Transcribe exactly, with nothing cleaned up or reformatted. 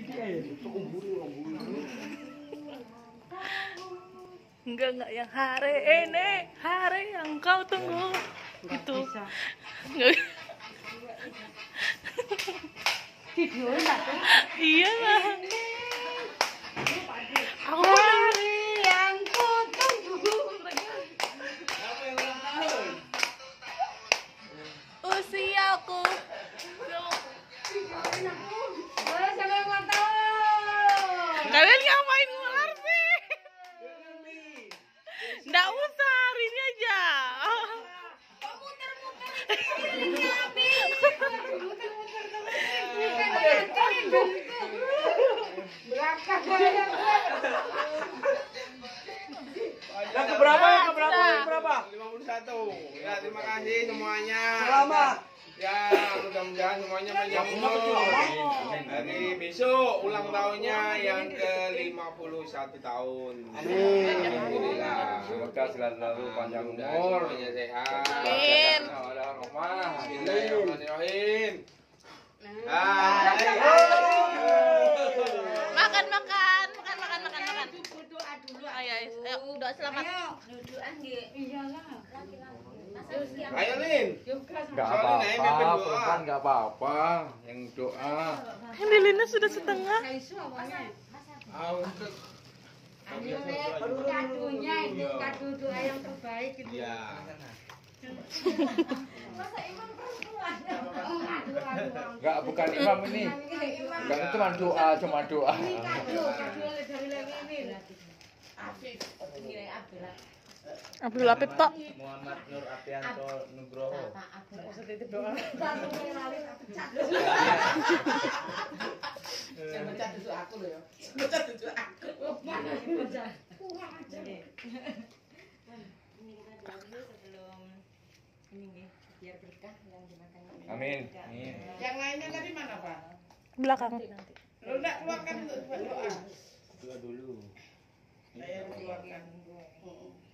Enggak, enggak yang hari ini, hari yang kau tunggu. Itu. Enggak. Video enggak tuh? Iya lah. Aku hari yang ku tunggu. Usiaku. Boleh sampai ulang tahun. Kalian ngapain ngular sih? Nggak usah, hari ini aja. Berangkat Yang keberapa? Yang keberapa? Yang keberapa? lima puluh satu. Ya, terima kasih semuanya. Selamat. Ya, mudah-mudahan semuanya panjang umur. Dari besok ulang tahunnya yang ke lima puluh satu tahun. Amin. Alhamdulillah. Semoga selalu panjang Mudah-mudahan umur. semuanya sehat. Amin. Bismillahirrahmanirrahim. Ah, Makan, makan, makan, makan, makan, makan. doa dulu. Ayo, ayo, doa selamat. Doa nggih. Iyalah. ayo Lin. Enggak apa-apa, perempuan enggak apa-apa. Yang doa. Ini Lina sudah setengah. Kaisu awalnya. Ah, untuk Kadonya itu kado doa yang terbaik itu. ya. Masa imam perempuan? Oh, kado kado. Enggak, bukan imam ini. Enggak, itu cuma doa, cuma doa. Ini kado, kado dari Lemin. Afif, nilai Abdul. Abdul Lapip Tok. Muhammad Nur Apianto Nugroho. Yang mecat duduk aku loh ya. Mecat duduk aku. Ini kita dulu sebelum ini nih biar berkah yang dimakan. Amin. Amin. Yang lainnya tadi mana, Pak? Belakang. Lo enggak keluarkan untuk doa. Doa dulu. Saya keluarkan.